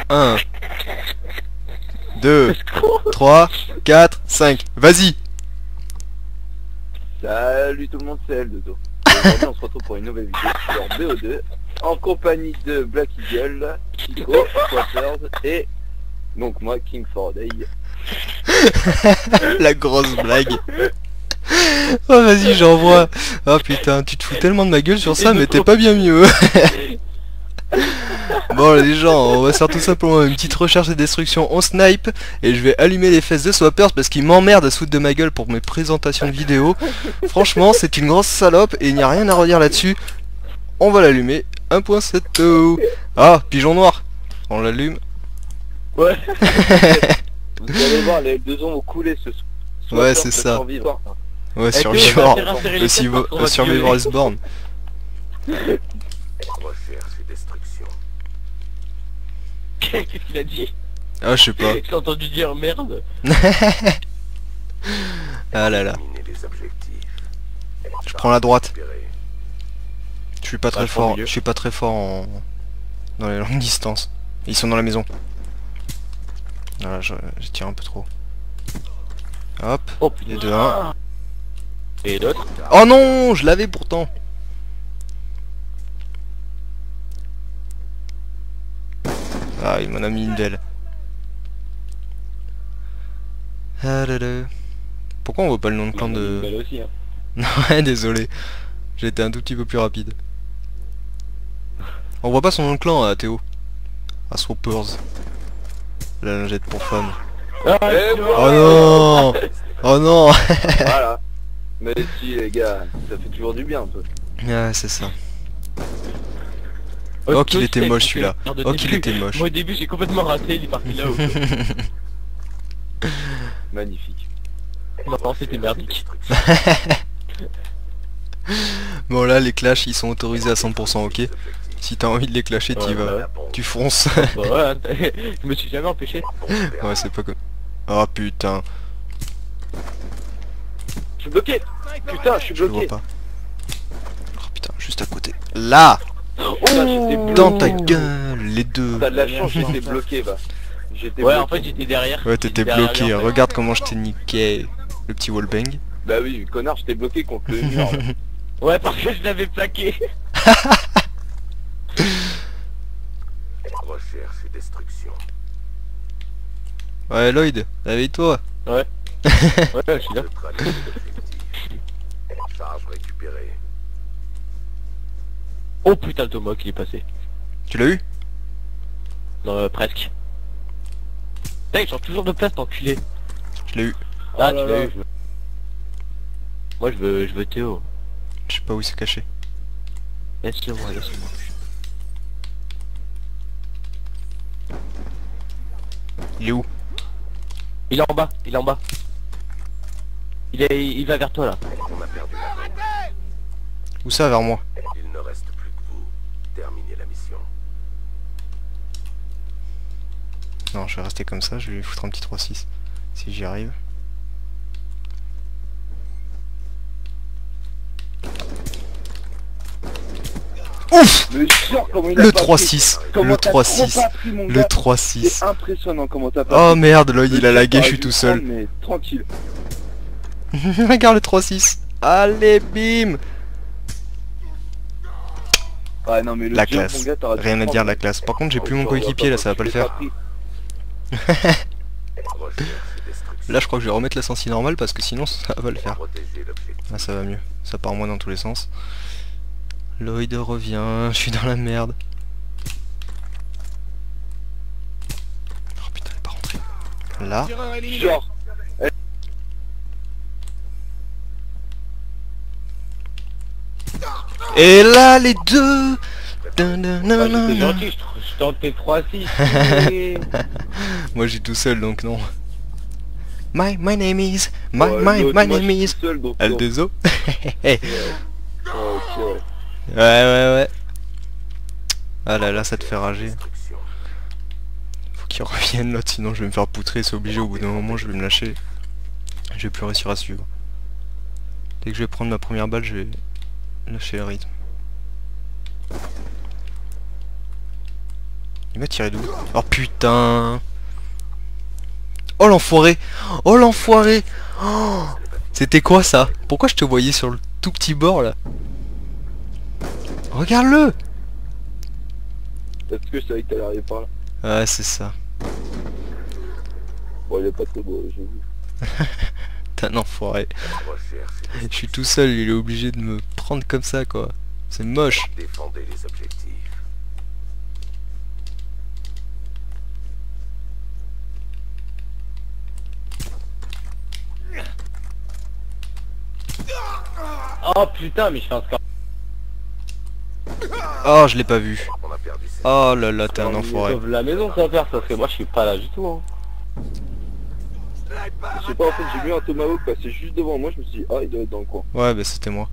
1, 2, 3, 4, 5. Vas-y. Salut tout le monde, c'est L2O. Aujourd'hui on se retrouve pour une nouvelle vidéo sur BO2 en compagnie de Black Eagle, Chico, Squatters et donc moi, King Faraday. La grosse blague. Oh vas-y, j'envoie. Oh putain, tu te fous tellement de ma gueule sur ça, mais t'es pas bien mieux. Bon les gens, on va faire tout simplement une petite recherche et destruction, on snipe. Et je vais allumer les fesses de Swappers parce qu'il m'emmerde à se foutre de ma gueule pour mes présentations de vidéos. Franchement c'est une grosse salope et il n'y a rien à redire là-dessus. On va l'allumer, 1.7. Ah, pigeon noir. On l'allume. Ouais. Vous allez voir, les deux ont coulé ce soir. Ouais c'est ça. Ouais, Eh, survivant. le Survivor is born. Recherche et destruction. Qu'est-ce qu'il a dit? Ah je sais pas. J'ai entendu dire merde. Ah là là. Éliminer les objectifs. Je prends la droite. Récupérer. Je suis pas très je prends le fort. milieu. Je suis pas très fort dans les longues distances. Ils sont dans la maison. Voilà, je tire un peu trop. Hop. Oh Les putain. deux, un. Et d'autres? Oh non, je l'avais pourtant. Ah, il m'en a mis une belle. Ah là là. Pourquoi on voit pas le nom de clan de... Belle aussi, hein. Ouais, désolé. J'ai été un tout petit peu plus rapide. On voit pas son nom de clan à Théo. À Swappers. La lingette pour femme. Ah, Oh non. Oh non. Voilà. Mais si les gars, ça fait toujours du bien un peu. Ah, c'est ça. Oh, qu'il était moche, celui-là. Oh, qu'il était moche. Moi au début j'ai complètement raté, il est parti là-haut. Magnifique. Non, c'était merdique. Bon là les clashs ils sont autorisés à 100%, ok. Si t'as envie de les clasher Ouais, t'y vas. ouais. Tu fonces. Bah ouais, je me suis jamais empêché. Ouais c'est pas comme... Oh putain. Je suis bloqué. Putain, je suis Je le vois bloqué. pas. Oh putain, juste à côté. Là. Oh, là, j'étais bloqué. Dans ta gueule, les deux. T'as de la chance, j'étais bloqué, bah. J'étais Ouais, bloqué. en fait j'étais derrière. Ouais t'étais J'étais derrière bloqué, lui, en fait. regarde comment je t'ai niqué. Le petit wallbang. Bah oui, connard, j'étais bloqué contre le mur. là. Ouais, parce que je l'avais plaqué. Recherche et destruction. Ouais Lloyd, réveille-toi. Ouais, je suis là. Neutraliser l'objectif. Charge récupérée. Oh putain, le Tomahawk il est passé. Tu l'as eu? Non, presque. Putain, il change toujours de place, t'enculé. Je l'ai eu. Ah, Oh là tu l'as là. eu. Moi je veux Théo. Je sais pas où il s'est caché. Laisse-le-moi, laisse-le-moi. Il est où? Il est en bas, il est en bas. Il va vers toi là. On a perdu la main. Où ça vers moi? Il ne reste plus que vous. Terminez la mission. Non, je vais rester comme ça, je vais lui foutre un petit 3-6. Si j'y arrive. Ouf! Mais sûr, comment il a Le pas 3-6, pris. Comment le t'as trop 3-6, pas pris, mon le gars. 3-6. C'est impressionnant comment t'as pas Oh pris. merde, Lloyd Le il a tir, lagué, je t'aurais suis dû tout le seul. prendre, mais tranquille. Regarde le 3-6. Allez, bim! Ouais, non, mais le La jump, classe. mon gars, t'aurais dû Rien le à prendre. dire, la classe. Par contre, j'ai plus mon Oh, coéquipier là, ça va pas le je l'ai faire. pris. Recherche et destruction. Là, je crois que je vais remettre la sensi normale parce que sinon ça va le faire. Protéger l'objectif. Ah, ça va mieux. Ça part moins dans tous les sens. Lloyd revient, je suis dans la merde. Oh putain, elle est pas rentrée. Là. Genre, Et là, les deux. Dun, dun, dun, Ouais, dun, j'étais dun. gentil, je tentais 3-6. Moi, j'ai tout seul donc non. My name is. My l'autre, moi, name je suis is. tout seul, donc non. L2O. Ouais, ok, ouais. Ouais. Ah là là, ça te fait rager. Destruction. Faut qu'il revienne l'autre, sinon je vais me faire poutrer, c'est obligé, au bout d'un moment je vais me lâcher. Je vais plus réussir à suivre. Dès que je vais prendre ma première balle, je vais lâcher le rythme. Il m'a tiré d'où? Oh putain. Oh l'enfoiré. Oh l'enfoiré. Oh, c'était quoi ça? Pourquoi je te voyais sur le tout petit bord là? Regarde-le. Parce que je savais que t'allais arriver par là. Ouais c'est ça. Bon, il est pas trop beau, j'avoue. T'es un enfoiré. Recherche et Je suis tout seul, il est obligé de me prendre comme ça quoi. C'est moche. défendez les objectifs. Oh putain, mais je fais un score. Oh je l'ai pas vu. On a perdu cette Oh là là t'es un enfoiré. Sauve la maison, ça va faire, parce que moi je suis pas là du tout. Hein. Je sais pas, en fait, j'ai vu un tomahawk passer juste devant moi, je me suis dit, ah, il doit être dans le coin. Ouais bah c'était moi.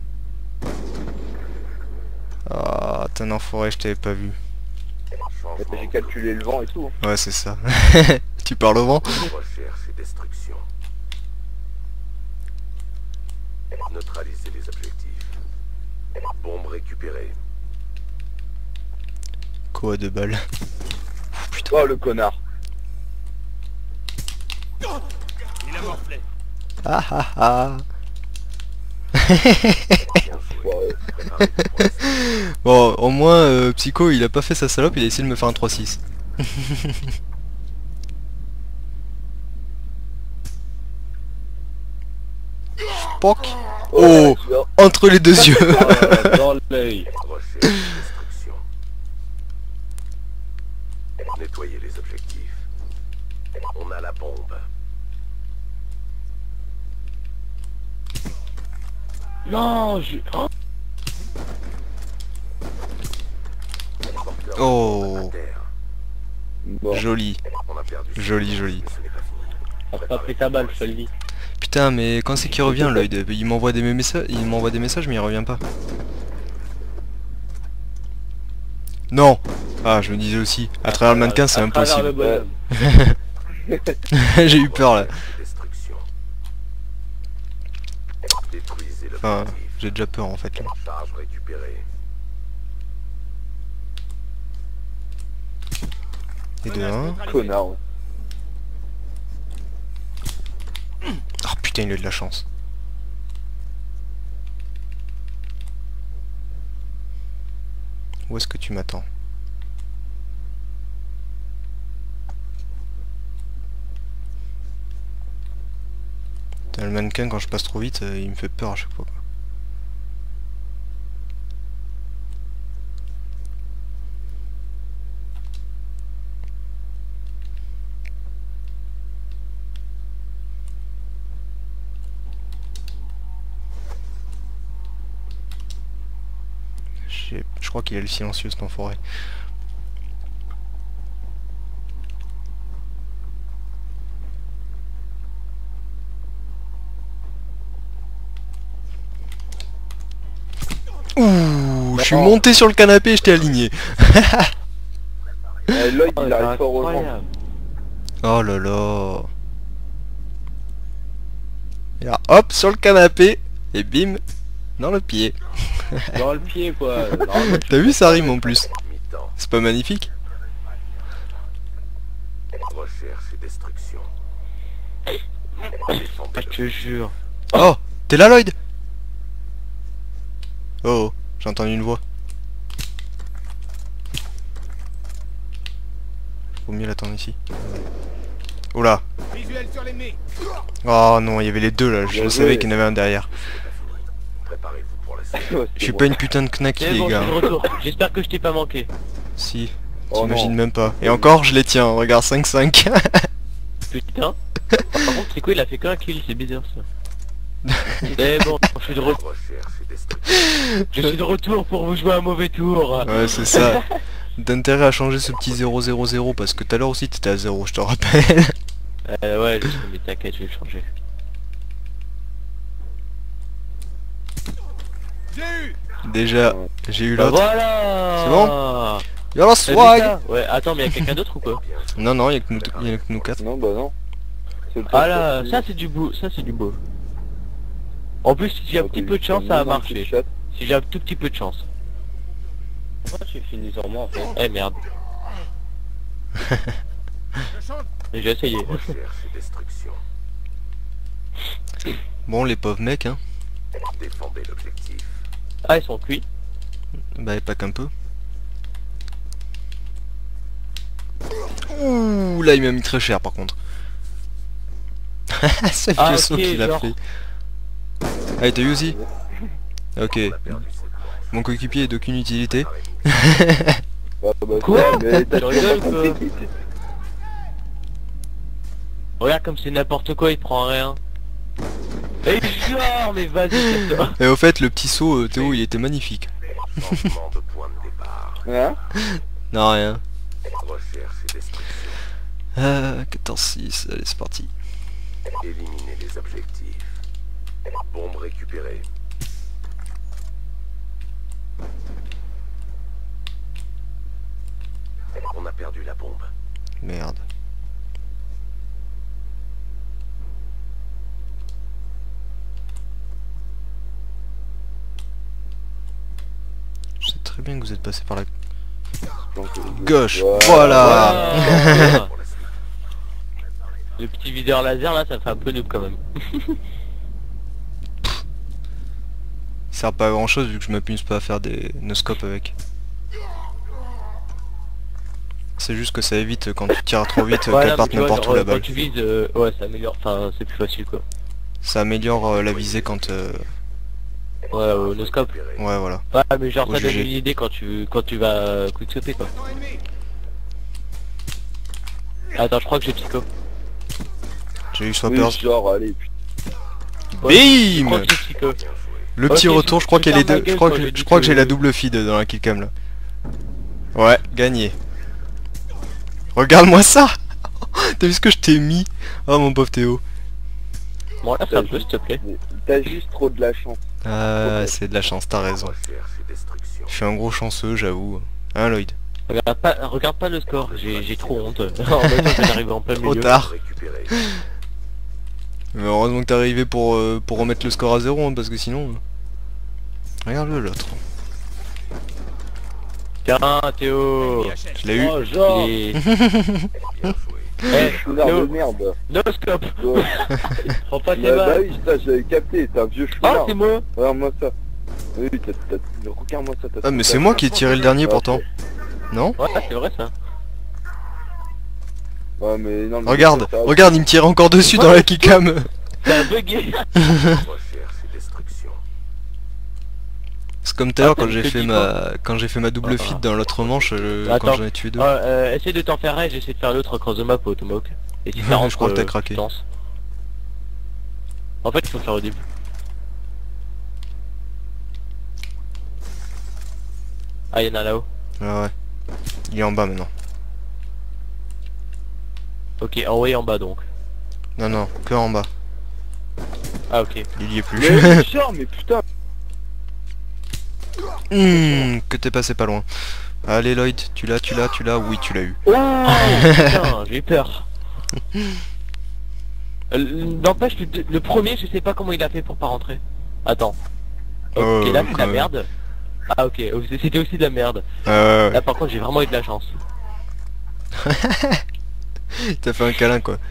Ah t'es un enfoiré, je t'avais pas vu. changement J'ai calculé le vent et tout. Hein. Ouais c'est ça. Tu parles au vent? de recherche et destruction. Neutraliser les objectifs. Bombe récupérée. Quoi de balles? Oh, le connard. Ah ah ah. Ouais. Préparez-vous pour la suite. Bon au moins Psycho il a pas fait sa salope, il a essayé de me faire un 3-6. Poc. Oh, celui-là. entre les deux yeux. Ah, dans l'œil. Recherche et destruction. Nettoyer les objectifs. On a la bombe. Non, je... Oh, Porteur Oh. à terre. Bon. Joli. On a perdu cette Joli, bombe, joli. mais ce n'est pas fini. on pas pris ta balle, je te le dis. Putain mais quand c'est qu'il revient Lloyd? Il m'envoie des messages, mais il revient pas. Non. Ah je me disais aussi, à travers le mannequin c'est À travers impossible. le bonhomme. J'ai eu peur là. Destruction. Détruisez Enfin, l'objectif. j'ai déjà peur en fait là. Charge récupérée. Et de 1. Connard. Ouais. Oh putain il a eu de la chance. Où est-ce que tu m'attends? Putain, le mannequin quand je passe trop vite il me fait peur à chaque fois quoi. Je crois qu'il a le silencieux cet enfoiré. Ouh, je suis monté sur le canapé et je t'ai aligné. Lloyd, Oh, il c'est arrive fort au vent. incroyable. Oh là là. Et là, hop, sur le canapé, et bim, dans le pied. Dans le pied quoi. Normalement, tu T'as vu fais ça pas rime mal. en plus. Mi-temps. C'est pas magnifique? Recherche et destruction. Ah, Défendez je te jure. Oh, t'es là Lloyd? Oh, j'ai entendu une voix. Faut mieux l'attendre ici. Oh là. Oh non, il y avait les deux là, je Bien savais joué. qu'il y en avait un derrière. Préparez-vous pour la suite. Ouais, Je suis c'est pas bon. une putain de knacky C'est les bon, je gars. suis de retour. J'espère que je t'ai pas manqué. Si, Oh t'imagines non. même pas. Et encore, je les tiens, regarde 5-5. Putain. Par contre, c'est quoi, il a fait qu'un kill, c'est bizarre ça. C'est bon, je suis de retour. Recherche et destruction. Je suis de retour pour vous jouer un mauvais tour. Ouais, c'est ça. D'intérêt à changer ce petit 0-0-0 parce que tout à l'heure aussi t'étais à 0, je te rappelle. Ouais, je sais, mais t'inquiète, je vais le changer. Déjà, j'ai eu Bah l'autre. voilà. C'est bon Y'a la T'as vu swag. ça Ouais, attends, mais y'a quelqu'un d'autre ou quoi? Non, non, y'a que nous 4. Non, bah non. C'est le Ah test là, pour- ça c'est du beau, ça c'est du beau. En plus, si j'ai un petit peu de chance, ça a marché. Si j'ai un tout petit peu de chance. Pourquoi tu finis sur moi en fait? Eh merde. Et j'ai essayé. Recherche et destruction. Bon, les pauvres mecs, hein. Défendez l'objectif. Ah, ils sont cuits. Bah, et pas qu'un peu. Ouh, là, il m'a mis très cher, par contre. C'est Ah, vieux saut ok, qu'il a genre. fait. Ah, t'as eu aussi? Ok. On a perdu cette manche. Mon coéquipier est d'aucune utilité. Bah, Quoi mais t'as Tu rigoles, quoi. compris. Regarde comme c'est n'importe quoi, il prend rien. Et genre, mais vas-y, casse-toi. Et au fait, le petit saut, Théo, il était magnifique. Changement de point de départ. Hein? Non, rien. Recherche et destruction. 14-6, allez, c'est parti. Éliminer les objectifs. Bombe récupérée. On a perdu la bombe. Merde. Je sais très bien que vous êtes passé par la Donc, gauche. ouais. Voilà. Voilà. Pour la suite. Le petit videur laser là, ça fait un peu noob quand même. Il sert pas à grand chose vu que je m'appuie pas à faire des no-scopes avec. C'est juste que ça évite quand tu tires trop vite Voilà, qu'elle parte mais tu vois, n'importe genre, où la quand balle. tu vises, ouais, ça améliore, enfin, c'est plus facile quoi. Ça améliore la visée quand... Ouais, au no-scope. Récupérée. Ouais, voilà. Ouais, mais genre, Au ça donne GG. une idée quand tu vas quickscoper quoi. Attends, je crois que j'ai psycho. J'ai eu Oui, swappers. genre, allez, putain. Je crois Bim. que j'ai psycho. Bien joué. Le petit Ok, retour, je crois je qu'elle est ferme ma deux. gueule quand j'ai dit Je crois que j'ai que- la double feed dans la killcam là. Ouais, gagné. Regarde-moi ça. T'as vu ce que je t'ai mis? Oh mon pauvre Théo. Bon, là, c'est un peu, s'il te plaît. Mais t'as juste trop de la chance. Ah, c'est de la chance, t'as raison. Recherche et destruction. Je suis un gros chanceux, j'avoue. Hein, Lloyd? Regarde pas le score, j'ai trop honte. En même temps, j'arrive en plein Trop milieu. tard. Récupérée. Mais heureusement que t'es arrivé pour remettre le score à 0, hein, parce que sinon... Regarde-le l'autre. Tiens, Théo. Je l'ai eu. Oh, genre. Bien joué. Eh, Chouinard de Théo, merde. no scope. Ouais. Prends pas tes Bah balles. oui, ça j'avais capté, t'es un vieux Ah, chouinard. c'est moi. Regarde-moi ça. Oui, regarde-moi ça. Ah mais c'est moi qui ai tiré le dernier pourtant. Non? Ouais, c'est vrai ça. Ouais, mais non, mais Regarde, ça- regarde, il me tire encore dessus dans la killcam. T'as bugué. Recherche et destruction. C'est comme tout à l'heure Ah, quand j'ai que fait dis ma double Ah. feed dans l'autre manche quand Attends. j'en ai tué deux. Essaye de t'en faire un et j'essaie de faire l'autre across the map au Tomahawk. Et si ça rentre, Je crois que t'as craqué. tu lances. En fait, il faut faire au début. Ah, y'en a là-haut. Ah ouais. Il est en bas maintenant. Ok, en haut et en bas donc. Non non, que en bas. Ah, ok. Il y est plus. Mais genre, mais putain. Que t'es passé pas loin. Allez Lloyd, tu l'as, oui tu l'as eu. Oh putain, j'ai eu peur. N'empêche, le premier, je sais pas comment il a fait pour pas rentrer. Attends. Ok, là c'est de la quand merde. Ah ok, c'était aussi de la merde. même. Là par contre j'ai vraiment eu de la chance. T'as fait un câlin quoi.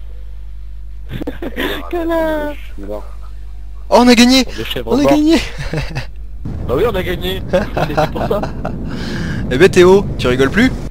Câlin. Chouinard. Oh on a gagné. Le chèvre On a mort. gagné. Bah oui on a gagné. C'est pour ça. Eh ben Théo, tu rigoles plus?